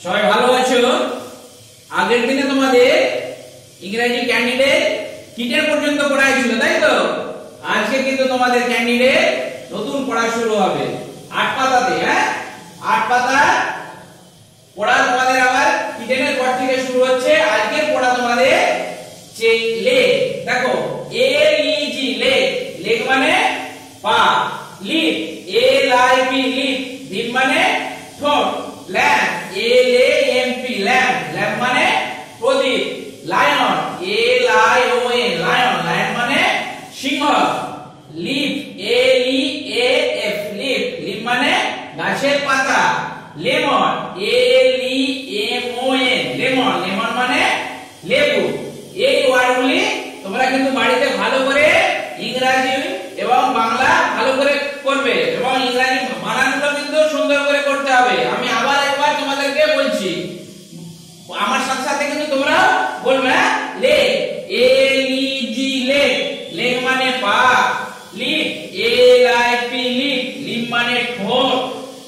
সবাই ভালো আছো? আগের দিনে তোমাদের ইংরেজি ক্যান্ডিডেট কিটের পর্যন্ত পড়াই ছিল, তাই তো? আজকে কিন্তু তোমাদের ক্যান্ডিডেট নতুন পড়া শুরু হবে 8 পাতাতে। হ্যাঁ, 8 পাতা পড়া তোমাদের আবার কিটের পর থেকে শুরু হচ্ছে। আজকের পড়া তোমাদের যে লেগ, দেখো এল ই জি লেগ, লেগ মানে পা, lip L I P lip, lip মানে ঠোঁট, lamp L A M P lamp, lamp মানে প্রদীপ, lion L I O N lion, lion মানে সিংহ, leaf L E A F leaf, leaf মানে গাছের পাতা, lemon L E M O N lemon, lemon মানে লেবু। এই ওয়ার্ডগুলি তোমরা কিন্তু বাড়িতে ভালো করে ইংরেজি এবং বাংলা ভালো করে করবে এবং ইংরেজি বানানগুলো কিন্তু সুন্দর করে করতে হবে। আমি আবার একবার তোমাদেরকে বলছি, আমার সাথে সাথে কিন্তু তোমরা বলবে leg L E G leg, leg মানে পা, lip L I P lip, lip মানে ঠোঁট,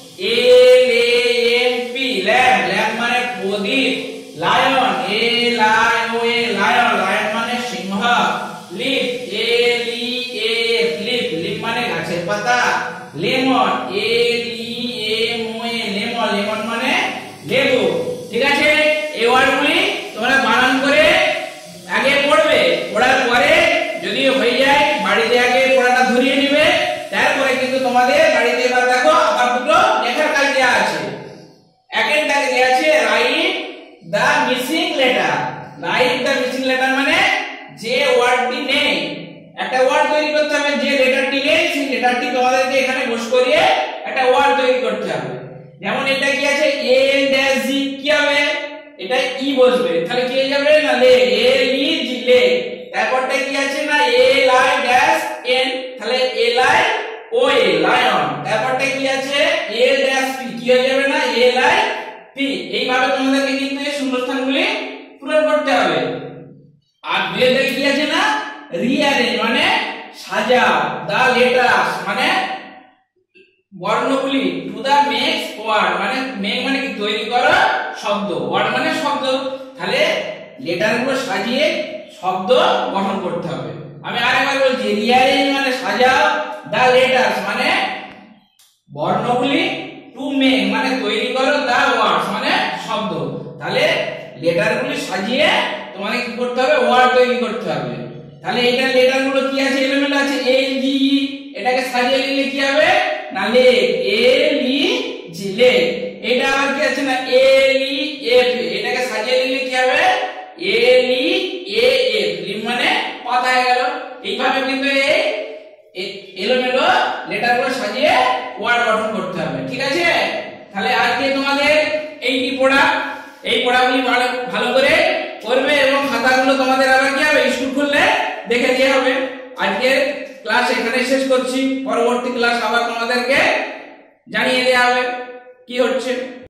L A M P lamp, lamp মানে প্রদীপ, lion L I O N lion, lion মানে সিংহ, leaf L E A F leaf, lip মানে গাছের পাতা, lemon L E M O N lemon, lemon মানে লেবু। ঠিক আছে, এই ওয়ার্ডগুলি তোমরা বানান করে আগে পড়বে, পড়ার পরে যদি হয়ে যায় বাড়িতে আগে পড়াটা ধরিয়ে নেবে, তারপরে কিন্তু তোমাদের বাড়িতে এবার দেখো আবার দুটো লেখার কাজ দেওয়া আছে। একের কাজ দেওয়া আছে write the missing letter, write the missing letter মানে যে ওয়ার্ডটি নেই, একটা ওয়ার্ড তৈরি করতে হবে, যে লেটারটি নেই সেই লেটারটি তোমাদেরকে এখানে বস করিয়ে একটা ওয়ার্ড তৈরি করতে হবে। যেমন এটা কি আছে এল ড্যাশ জি, কি হবে? এটা ই বসবে, তাহলে কি হয়ে যাবে না leg L E G leg. তারপরটা কি আছে না এল আই ড্যাশ এন, তাহলে এল আই ও এ লায়ন। তারপরটা কি আছে এল ড্যাশ পি, কি হয়ে যাবে না এল আই পি। এইভাবে তোমাদেরকে কিন্তু এই শূন্যস্থানগুলি পূরণ করতে হবে। আর দুইটা কি আছে না রিঅ্যারেঞ্জ মানে সাজাও, দা লেটারস মানে বর্ণগুলি, টু দা মেক্স ওয়ার্ড মানে মেক মানে কি তৈরি করো শব্দ, ওয়ার্ড মানে শব্দ, তাহলে লেটারগুলো সাজিয়ে শব্দ গঠন করতে হবে। আমি আরেকবার বলছি, রিঅ্যারেঞ্জ মানে সাজাও, দা লেটারস মানে বর্ণগুলি, টু মেক মানে তৈরি করো, দা ওয়ার্ডস মানে শব্দ, তাহলে লেটারগুলি সাজিয়ে তোমাকে কি করতে হবে ওয়ার্ড তৈরি করতে হবে। তাহলে এটা লেটারগুলো কি আছে এলিমেন্ট আছে এল জি ই, এটাকে সাজিয়ে নিলে কি হবে না leg L E G leg. এটা আবার কি আছে না এল ই এফ, এটাকে সাজিয়ে নিলে কি হবে এল ই এ এফ, লিপ মানে পাতা হয়ে গেল। এইভাবে কিন্তু এই এলোমেলো লেটারগুলো সাজিয়ে ওয়ার্ড গঠন করতে হবে। ঠিক আছে, তাহলে আজকে তোমাদের এইটি পড়া, এই পড়াগুলি ভালো করে করবে এবং খাতাগুলো তোমাদের আবার কি হবে স্কুল খুললে দেখে দিয়ে হবে। আজকের ক্লাস এখানে শেষ করছি, পরবর্তী ক্লাস আবার তোমাদেরকে জানিয়ে দেওয়া হবে কি হচ্ছে।